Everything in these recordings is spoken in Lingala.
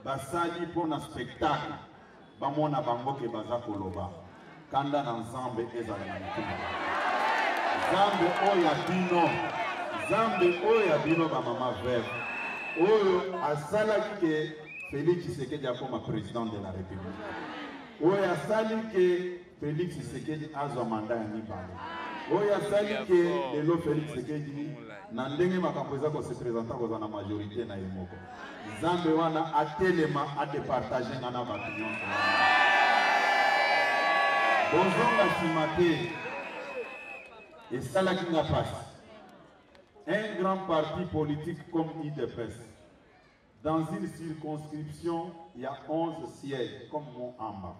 basali pour un spectacle bamona bango ke baza koloba kanda na nzambe ezala na mitima nzambe oyo ya bino bamama veve oyo asalaki ke Félix Tshisekedi akoma président de la République oyo asali ke Félix Tshisekedi azwa mandat ya mibale oyo asali ke lelo Félix Tshisekedi na ndenge makambo eza ko se présenter ko na majorité na yemoko nzambe wana atelema adepartage nga na bato nyonso bozonga nsima te esalaki nga pasi un grand parti politique comme IDPS dans une circonscription il y a 11 sièges comme mon amba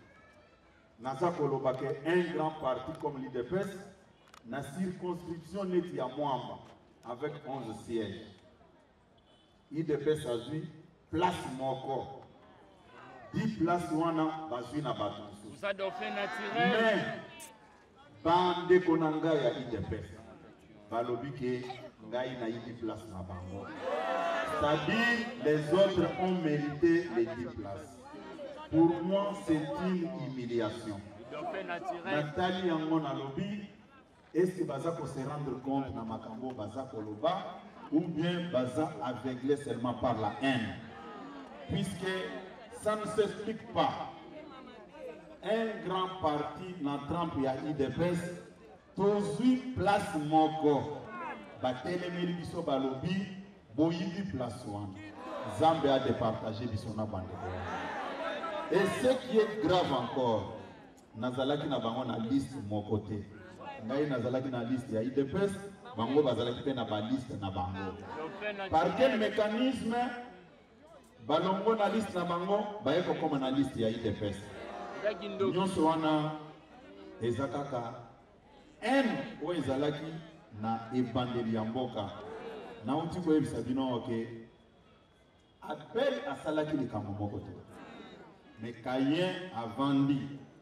naza koloba ke un grand parti comme l'IDPS na circonscription neti ya Mwamba avec 11 sièges IDPS azui place moko 10 places wana bazui na bato vous a dauphin naturel mais bande konanga ya IDPS balobi ke ngai na 10 places na bango c'est-à-dire les autres ont mérité les 10 places. Pour moi, c'est une humiliation. Nathalie Yangon a lobby, est-ce que Baza peut se rendre compte dans Makambo Baza Koloba ou bien Baza aveuglé seulement par la haine? Puisque ça ne s'explique pas. Un grand parti dans Trump et à IDPS, tous 8 places moko. Batele Biso Balobi, Boyidi place one. Zambé a départagé Bisona Bandeko. Et ce qui est grave encore, Nazalaki na bango na liste mon côté. Ngai Nazalaki na liste ya IDPS, bango bazalaki pe na ba liste na bango. Par quel mécanisme balongo na liste na bango, bayeko koma na liste ya IDPS. Nyonso wana ezakaka en o ezalaki na ebandeli ya mboka. Na uti ko yebisa bino oke appel asalaki likambo moko te. Mais Caïn a vendu,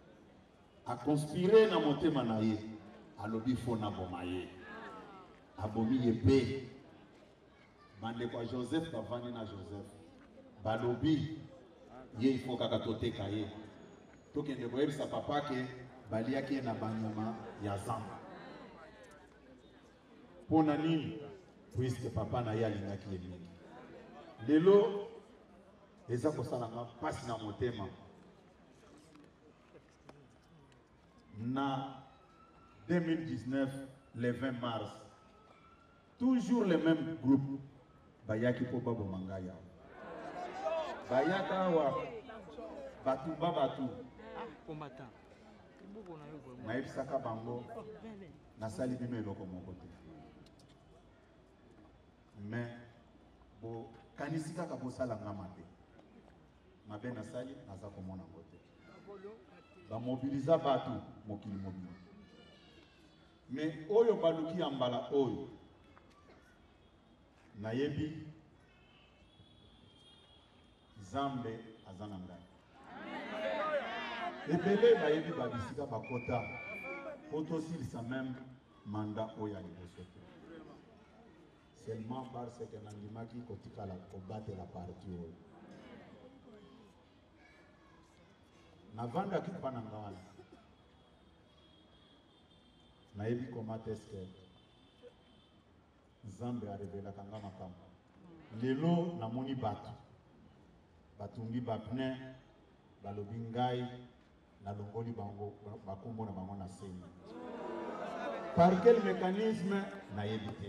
a conspiré dans mon thème naïe, a lobby fona bomaye, a bomi yepé, bande quoi Joseph va vendre na Joseph, ba lobby, il faut qu'à tote Caïn, tout qui ne voit sa papa que balia qui na banyama ya zamba. Pour nani, puisque papa na ya linga qui est mingi. Lelo eza kosalanga pasi na motema na 2019 le 20 mars toujours le même groupe bayaki po babo mangaya bayaka wa batu babatu combattant na ebisaka bango na sali bino eloko moko te mais bo kanisi kaka bosalanga mate mabe na sali naza komona ngote ba mobiliza batu mokili mobili mais oyo baluki ya mbala oyo nayebi Zambe azana ngai ebele bayebi babisika bakota poto silisa même mandat oyo aliboso seulement parce que nandimaki kotikala kobatela parti oyo navandaki mpa na nga wana nayebi koma teske Nzambe arevelaka nga makambo lelo namoni bato batungi bapne balobi ngai nalongoli bango bakombo na bango na seni par quel mécanisme nayebi te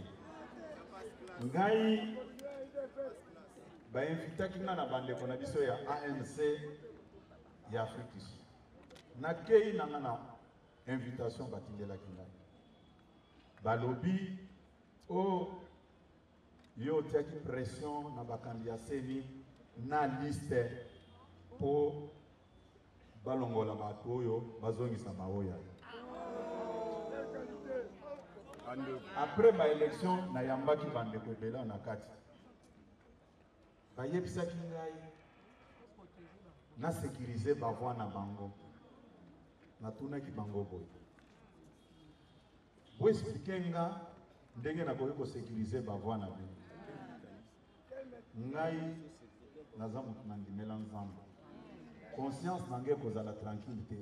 ngai bainvitaki nga na bandeko na biso ya ANC ya Afrique nakei na nga na invitation batindelaki ngai balobi o yo otiaki pression na bakandi ya seni na liste po balongola bato oyo bazongisa baoya après ba élection na yambaki bandeko ebele na kati bayebisaki ngai na sécuriser bavoi na bango natunaki bango boye bo expliquer nga ndenge nakoki kosécuriser bavoi na bino ngai naza moto nandimela nzambe conscience nange kozala tranquille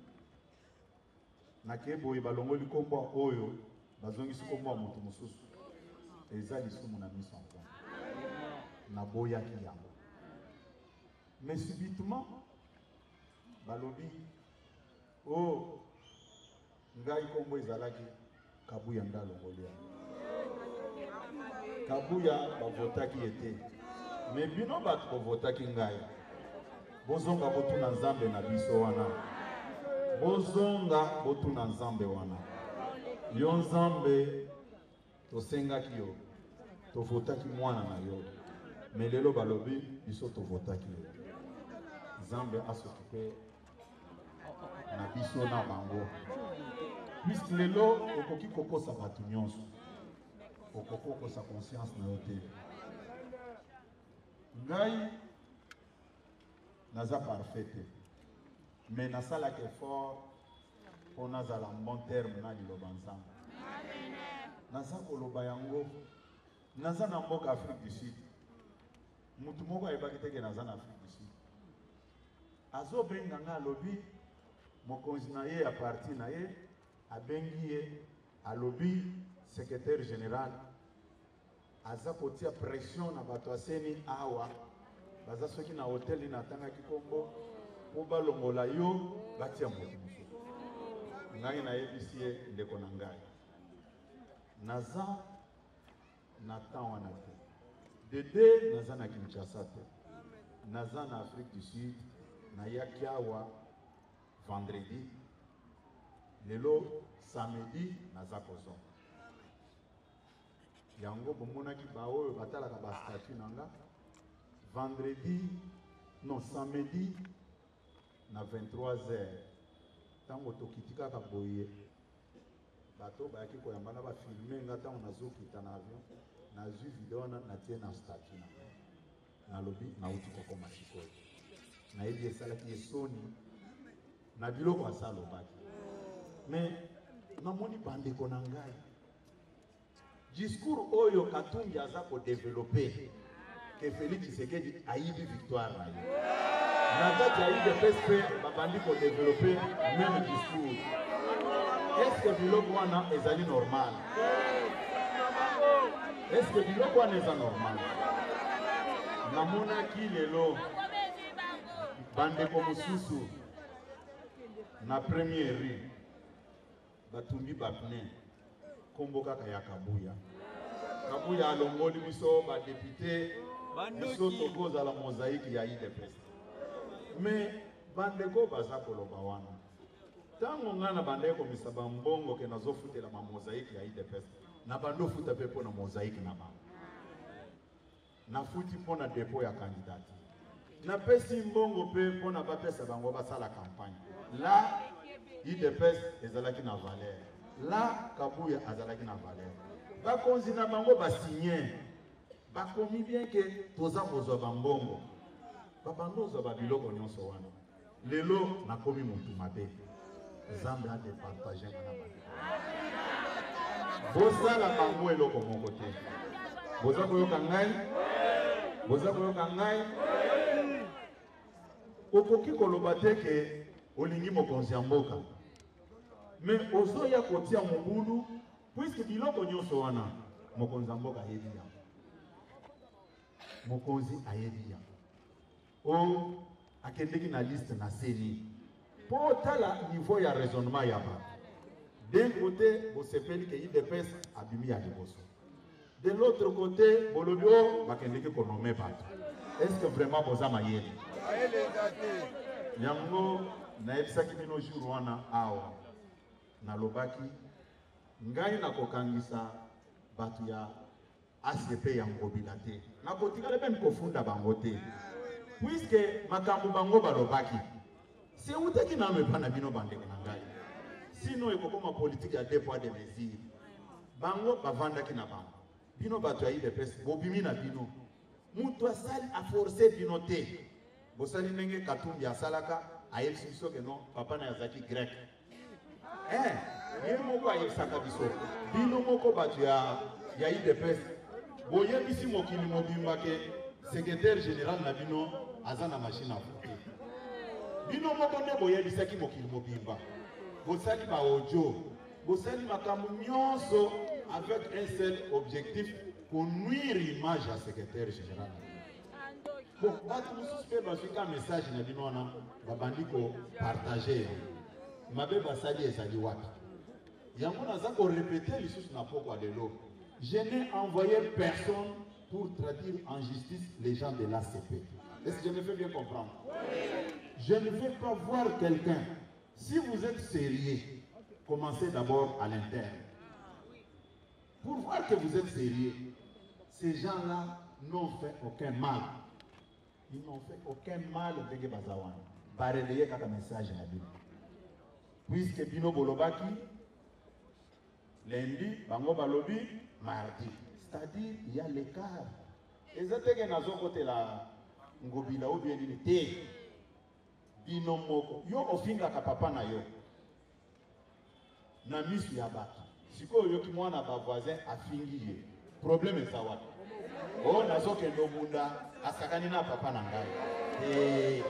nake boye balongoli kombo oyo bazongisi kombo moto mosusu eza lisumu na miso nkona naboyaki yango mais subitement balobi oh ngai kombo ezalaki Kabuya nda longoli yango Kabuya bavotaki ete mais bino bato bovotaki ngai bozonga botuna nzambe na biso wana bozonga botuna nzambe wana yo nzambe tosengaki yo tovotaki mwana na yo mais lelo balobi biso tovotaki yo nzambe asokipe na biso na bango puisque lelo okoki kokosa bato nyonso okoki kokosa conscience na yo te ngai naza parfait te mais nasalaki effort mpo nazala bon terme na liloba nzambe naza koloba yango naza na mboka Afrique du Sud mutu moko ayebaki teke naza na Afrique du Sud azobenga nga alobi mokonzi na ye ya parti na ye abengi ye alobi secrétaire général aza kotia pression na bato aseni awa baza soki na hotel natangaki kombo po balongola yo batia moto mosusu ngai nayebisi ye ndeko na ngai naza na temps wana te dede naza na Kinshasa te naza na Afrique du Sud nayaki awa vendredi lelo samedi naza kozonga yango bomonaki baoyo batalaka bastatut na nga vendredi non samedi na 23h ntango tokiti kaka boye bato bayaki koyamba na bafilme nga ntango nazokita na avion nazwi video wana natie na statut na nga nalobi nauti kokoma sikoyo nayebi esalaki esoni na biloko asalobaki mais namoni bandeko na ngai discours oyo Katumbi aza kodevelope ke Félix Tshisekedi ayibi victoire na ye na kati ya UDPS babandi kodevelope même discours. Est-ce que biloko wana ezali normal? Est-ce que biloko wana eza normal? Namonaki lelo bandeko mosusu na première rue batumbi bapne kombo kaka ya Kabuya. Kabuya alongoli biso ba député biso tokozala mosaïque ya UDPS. Mais bandeko baza koloba wana tango ngana bandeko misaba mbongo ke nazofutela ma mosaïque ya UDPS na bando futa pe pona mosaïque na ba na futi pona dépôt ya candidat na pesi mbongo pe pona bapesa bango basala campagne la UDPS ezalaki na valeur la Kabuya azalaki na valeur bakonzi na bango basigné bakomi bien ke toza kozwa bambongo babando za babiloko nyonso wana lelo nakomi mutu mabe Nzambe a départagé na bango bosala bango eloko moko te boza koyoka ngai okoki koloba te ke olingi mokonzi ya mboka mais ozoya kotia mobulu puisque biloko nyonso wana mokonzi ya mboka ayebi yango mokonzi ayebi yango o akendeki na liste na seni po tala niveau ya raisonnement ya ba d'un côté bosepeli ke UDPS abimi ya liboso de l'autre côté bolobio bakendeki konome bato est-ce que vraiment boza mayele yango nayebisaki bino jour wana awa nalobaki ngai nakokangisa bato ya ACP ya ngobila te nakotikala mpe kofunda bango te puisque makambo bango balobaki si utaki na mepana bino bandeko na ngai sino ekokoma politique ya deux poids deux mesures bango bavandaki na bango bino bato ya UDPS bobimi na bino mutu asali aforce bino te bosali ndenge Katumbi asalaka ayebisi biso ke non papa na yazaki grec ye moko ayebisaka biso bino moko bato ya UDPS boyebisi mokili mobimba ke secrétaire général Nabino Azana machine à voter. Bino mokonde boye bisaki mokili mobimba. Bosali ba audio, bosali makambo nyonso avec un seul objectif pour nuire l'image à secrétaire général. Bon, bato mususu pe basuka message na bino wana babandi ko partager. Mabe basali ezali wapi. Yango naza ko répéter lisusu na poko lelo. Je n'ai envoyé personne pour traduire en justice les gens de l'ACP. Est-ce que je me fais bien comprendre? Je ne vais pas voir quelqu'un. Si vous êtes sérieux, commencez d'abord à l'interne. Pour voir que vous êtes sérieux, ces gens-là n'ont fait aucun mal. Ils n'ont fait aucun mal de Bazawan. Baréleye kaka message na Bible. Puisque Bino Bolobaki, lundi, Bango Balobi, mardi. C'est-à-dire, il y a l'écart. Et ça, c'est que nous avons côté la Ngobila ou bien l'unité. Bino Moko. Yo ofinga ka papa na yo. Na misu ya batu. Siko yo ki mwana ba voisin afingi ye. Problème est ça wa. Oh, nazo kendo bunda asakani na papa na ngai.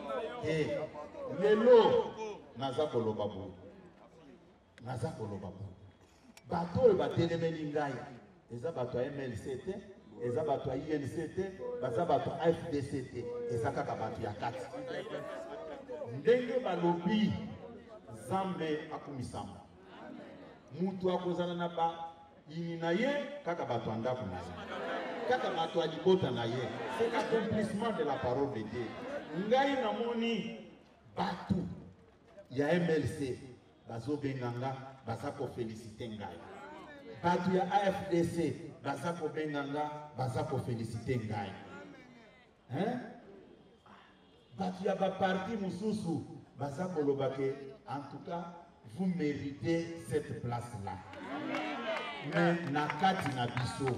Lelo naza koloba bo. Naza koloba bo. Bato ba telemeli ngai. Eza bato ya MLCT, eza bato ya INCT, baza bato ya FDCT, eza kaka bato ya kati. Ndenge balobi Zambe akumisamba. Mutu akozana na ba yini na ye kaka bato andako na ye. Kaka bato alibota na ye. C'est l'accomplissement de la parole de Dieu. Ngai namoni batu ya MLC bazo benganga baza ko féliciter ngai. Batu ya AFDC baza ko benganga baza ko féliciter ngai. Hein? Batu ya ba parti mususu baza ko lobake en tout cas vous méritez cette place là. Mais nakati na biso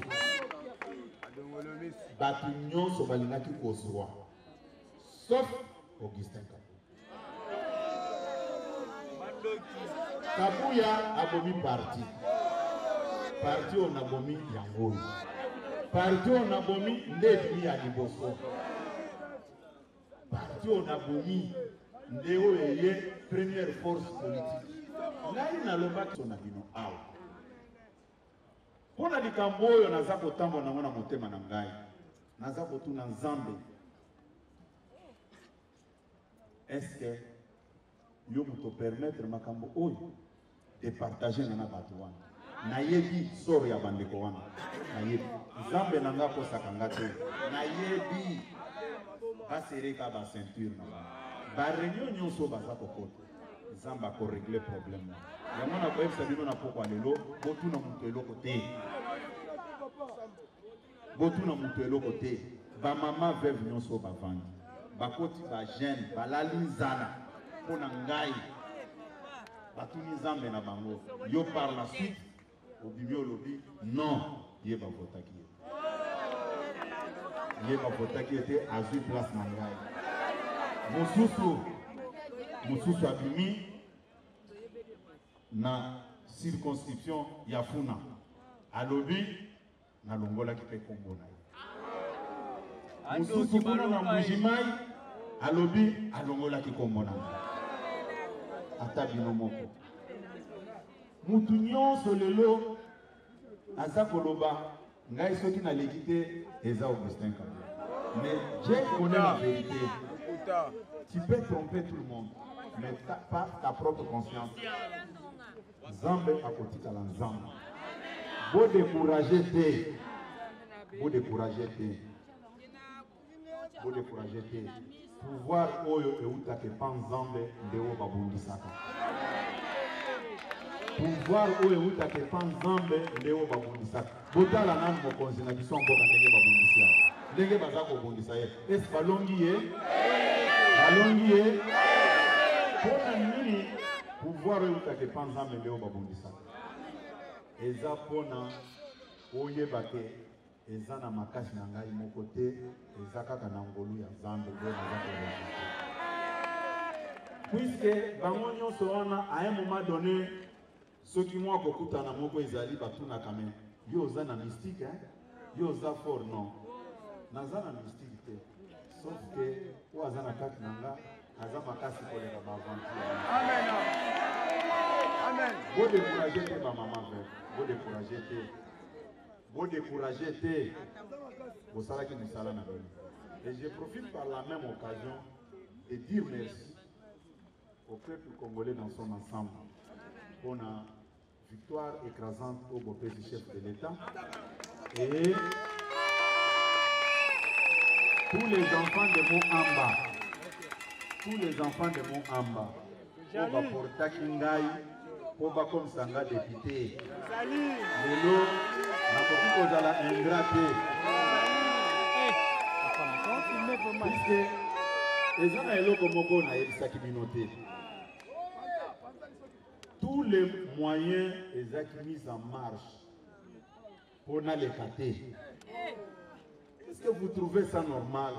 batu nyonso balingaki kozwa sauf Augustin Kabuya abomi parti. Parti on abomi yangoyi. Parti on abomi ndeti ya liboso. Parti on abomi ndeo eye première force politique. Ngai na lobaki sona bino awa. Pona likambo oyo naza kotambo na mwana motema na ngai. Naza kotuna Nzambe. Est-ce que yo muto permettre makambo oyo de partager na bato wana? Nayebi soro ya bandeko wana. Nayebi. Nzambe nanga ko sakanga te. Nayebi basereka ba ceinture na ba. Ba réunion nyonso baza kokota. Nzamba ko régler problème. Ya mona ko yebisa bino na poko lelo, botuna muto eloko te. Botuna muto eloko te. Ba mama veuve nyonso ba vandi. Bakoti ba jeune, balali nzala. Pona ngai. Batuni Nzambe na bango. Yo par la suite, obimi olobi, non, ye ba votaki. Ye ba votaki était à 8 places na ngai. Mususu abimi na circonscription ya Funa. Alobi na longola ki pe kombo na ye. Mususu kuna na Mbujimai alobi alongola ki kombo na ye. Ata bino moko. Mutu nyonso lelo aza koloba ngai soki na lekite eza Augustin Kabuya. Mais Dieu connaît la vérité. Tu peux tromper tout le monde, mais pas ta propre conscience. Nzambe akotika la Nzambe. Beau décourager te. Beau décourager te. Beau décourager te. Pouvoir oyo euta ke pa Nzambe ndeo babundisaka. Pouvoir oyo euta ke pa Nzambe ndeo babundisaka. Botala nani mokonzi na biso mboka ndenge babundisia. Ndenge baza kobundisa ye. Est balongi ye? Balongi ye? Pona nini pouvoir oyo euta ke pa Nzambe ndeo babundisaka. Eza pona oyeba ke eza na makasi na ngai moko te, eza kaka na ngolu ya Nzambe nde naza koleka. Puisque bango nyonso wana à un moment donné soki mwa kokutana moko ezali batuna quand même yo oza na mystique hein? Yo oza fort non. Nazana mystique te. Sauf que ou azana kati nanga, azama kasi koleka ba aventure. Amen. Amen. Vous découragez te ma maman veuve. Vous découragez te. Vous découragez te. Vous savez que nous sommes là. Et je profite par la même occasion de dire merci au peuple congolais dans son ensemble. On a victoire écrasante au beau-père du chef de l'État. Et tous les enfants de mon Amba, tous les enfants de mon Amba, on va porter Kingaï, on va comme Sanga député. Lelo, na koki kozala ingraté. Puisque les gens eloko moko na yebisaki bino te. Tous les moyens sont mis en marche pour les cater. Est-ce que vous trouvez ça normal?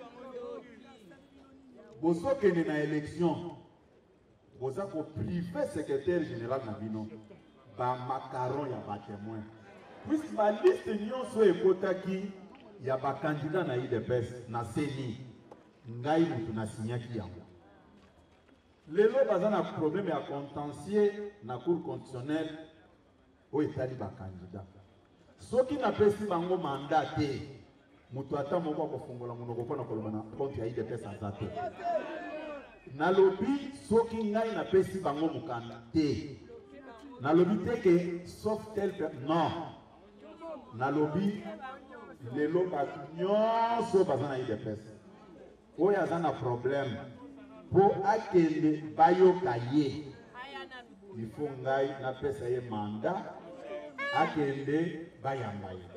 Vous avez une élection, vous avez privé secrétaire général Nabino, ba macaron ya ba témoin. Puisque ma liste nyon so ekotaki ya ba candidat na IDPS na CENI, ngai mutu na signaki yango. Lelo baza na problème ya contentieux na cour constitutionnelle o etali ba candidat. Soki na pesi bango mandat te, mutu ata moko kofungola monoko pona koloba na compte ya IDPS azate. Na lobi soki ngai na pesi bango mukanda te. Na lobi te ke sauf tel non. Na lobi lelo batu nyonso baza na IDPS. Oyo aza na problème. Pour akende bayoka ye, il faut ngai na pesa ye mandat akende bayamba ye.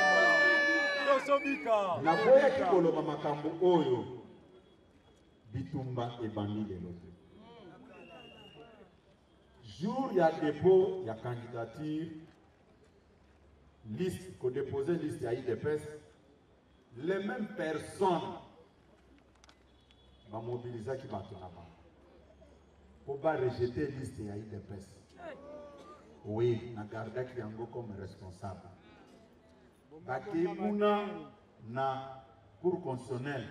Na boya kikoloba makambo oyo bitumba ebandi lelo. Jour ya dépôt ya candidature, liste ko déposer liste ya IDPS, les mêmes personnes va mobiliser qui va pour pas rejeter liste ya IDPS. Oui, na garda qui yango comme responsable. Baki kuna na cour constitutionnelle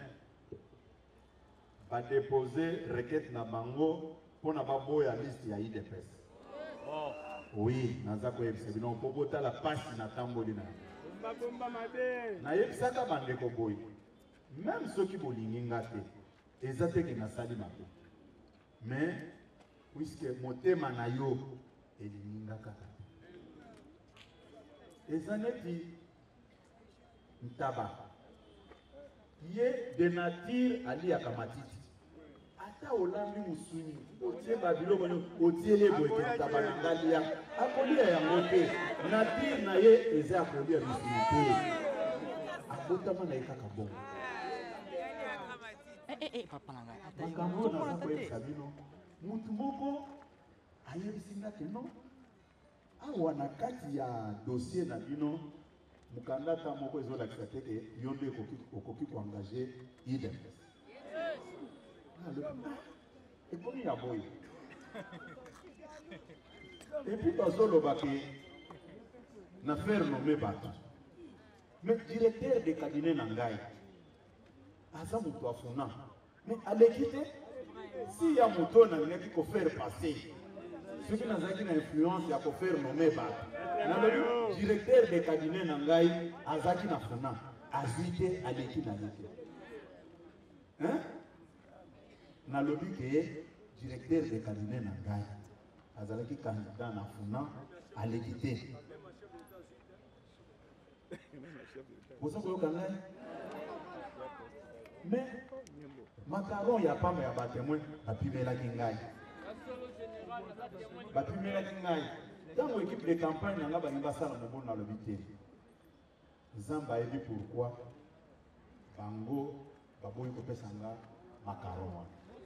va déposer requête na bango pour na baboya liste ya IDPS. Oui, naza ko yebisa bino po bota la passe na tamboli na. Na yebisa ka bande ko boy. Même ceux qui bolingi ngate. Ezate na sali mabe. Mais puisque motema na yo elininga kaka. Ezaneti ntaba. Ye de nature ali akamatiti. Ata olambi musuni, otie babilo bonyo, otie le boyeke ntaba na ngalia. Akolia ya ngote. Nature na ye eza akolia musuni te. Akotama na ekaka bongo. Papa nanga. Makambo na ko sabino. Mutu moko ayebisinga ke no. Awa na kati ya dossier na bino mukandata moko ezola kisateke yonde okoki ko engager IDPS. Et comme il y a boy. Et puis bazoloba ke na faire nommer bato. Mais directeur de cabinet nangai aza mutu afuna. Mais à l'équité, si y a moto na ngi ko faire passer, ce qui n'a pas influence ya ko faire nommer ba. Na le directeur de cabinet nangai azaki na funa, azite à l'équité na l'équité. Hein? Na lobi ke directeur de cabinet nangai azalaki candidat na funa à l'équité. Vous savez quoi ngai? Mais macaron ya pamba ya batémoin bapimela kingai. Bapimela kingai. Dans l'équipe de campagne nanga baninga sala mobon na lobité. Zamba ebi pourquoi bango baboyi ko pesanga macaron.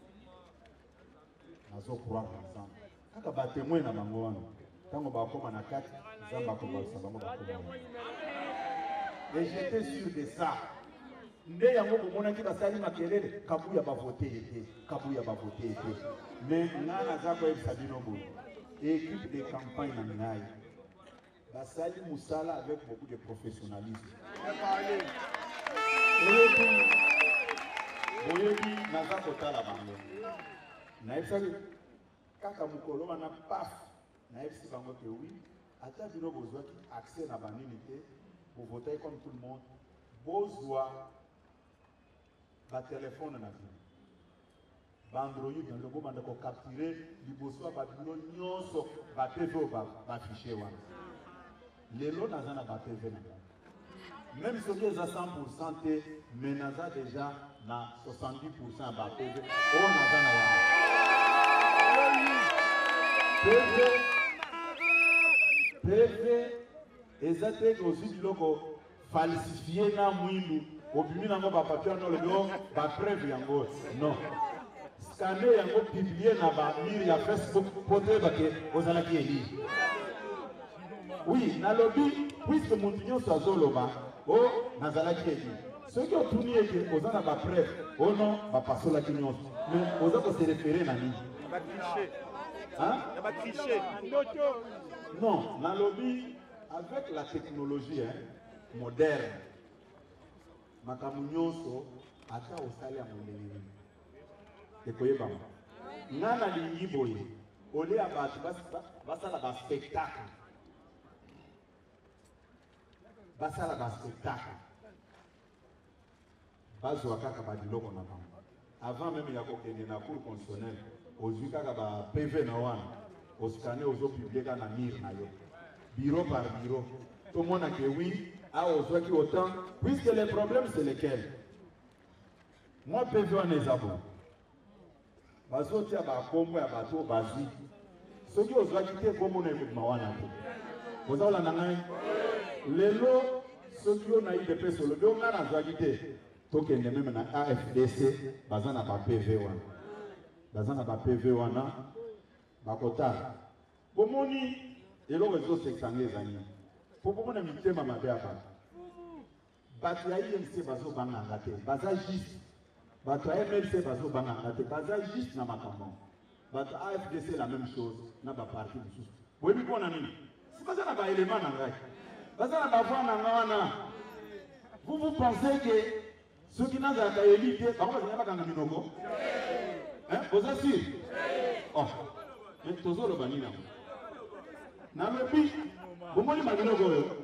Nazo croire ensemble. Kaka batémoin na bango wana. Tango bakoma na kati zamba ko balsa bango bakoma. Et j'étais sûr de ça. Nde yango komonaki basali makelele kabuya bavote ete kabuya bavote ete mais ngana za ko ebisa bino bo équipe de campagne na ngai basali musala avec beaucoup de professionnalisme. Boyebi naza kotala bango. Naebisaki kaka mukolo wana paf. Naebisi bango ke oui. Ata bino bozwaki accès na banini te. Vous votez comme tout le monde. Bozwa ba téléphone na bino. Bandroid dans le moment de capturer liboso ba bino nyonso ba PV ba fichier wana. Lelo naza na ba PV na. Même si c'est à 100%, mais nous avons déjà 70% ba PV. On a PV, exactement aussi du loco falsifié na mwindu. Obimi na ba papier na le do ba preuve yango. Non. Scanner yango publier na ba mur ya Facebook pote ba ke ozala ki eli. Oui, na lobby puisque mon tignon s'azoloba. Oh, nazala qui est dit. Ceux qui ont tourné et qui ont ba preuve, oh non, va passer la quignon. Mais aux autres se référer à lui. Va tricher. Hein? Va tricher. Non, dans le lobby, avec la technologie moderne, Makamunyoso, ata osali à mon ennemi. Et quoi est-ce que Nana Lingiboye, Olé Abati, va ça la spectacle. Basala ba spectacle. Bazwa kaka ba diloko na bango. Avant même ya kokende na cour constitutionnelle, ozwi kaka ba PV na wana, oscaner ozo publier na mire na yo. Bureau par bureau. Tout le monde a dit oui, a ozwa ki autant, puisque les problèmes c'est lesquels. Moi PV wana ezabo. Bazo tia ba kombo ya bato bazwi. Soki ozwa ki te kombo na ekuma wana ko. Ozola na ngai. Lelo, ceux qui ont eu des personnes, le don a nazagité, token de même na AFDC, bazana ba PV wana. Bazana ba PV wana, bakota. Bomoni, elo rezo seksangé zani. Pomona mitema mabe apa. Batu ya IMC bazo banga ngate, baza juste. Batu ya MLC bazo banga ngate, baza juste na makambo. Batu AFDC la même chose, na ba parti mususu. Webi kona nini? Si bazana ba élément na ngai. Vous pensez que ceux qui n'ont pas élité, par contre, ils n'ont pas de minoko? Hein? Vous êtes sûr? Oh, mais tous les bannis. N'a pas de minoko. Vous m'avez dit